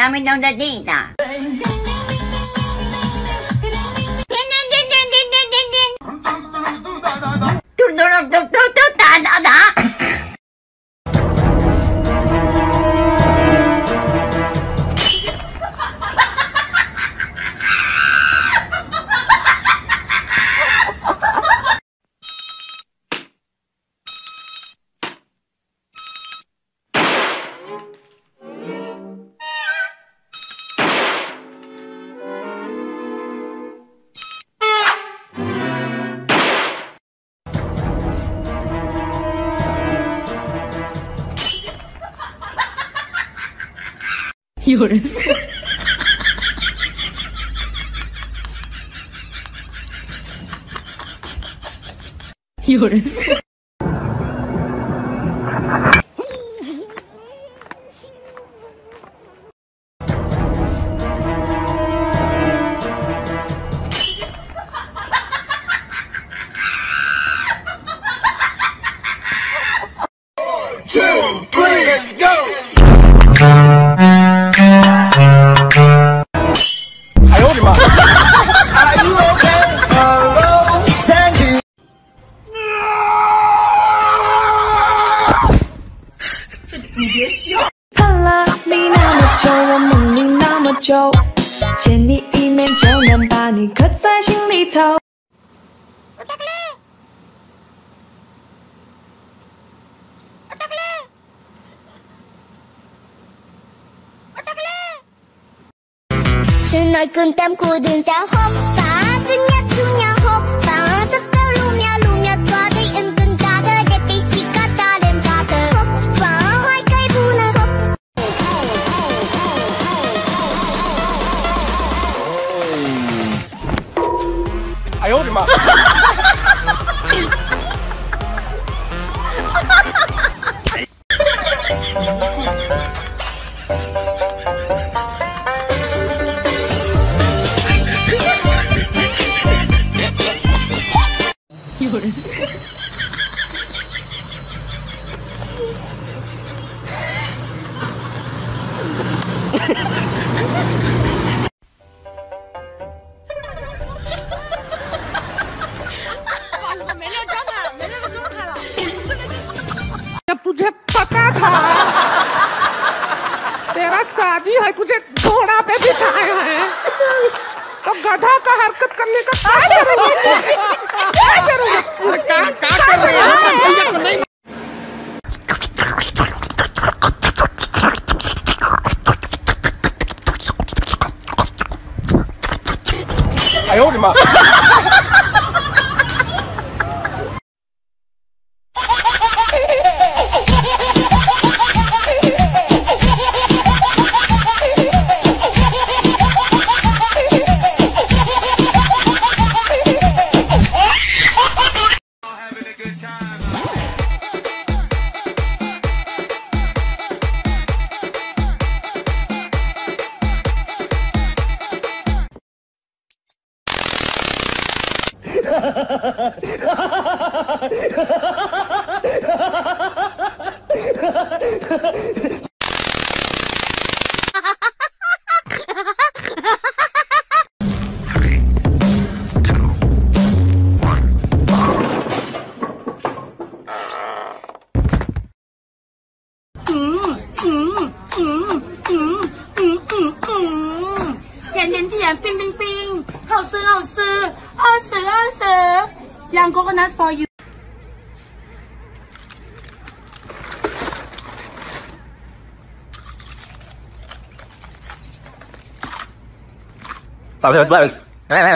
上面都在地的。打。 有人有人 2, 3, let's go! 哎呦我的妈 ！Are you okay? Hello, thank you. 你别笑。 看了你那么久，我梦你那么久，见你一面就能把你刻在心里头。 Sunod kong tempo dun sa hoppa Tunya hoppa Tataw lumya Twade ang gandada Depesi ka talentata Hoppa Hay kay buna 哎呦我的妈！ 有人 तुझे पता था तेरा शादी है तुझे घोड़ा पे बिठाए हैं तो गधा का हरकत करने का क्या जरूरत है? क्या जरूरत है? क्या कर रहे हैं भैया को नहीं 哎呦我的妈！ 甜甜甜，冰冰冰，好吃好吃，好吃好吃。Young coconut for you。 来来来。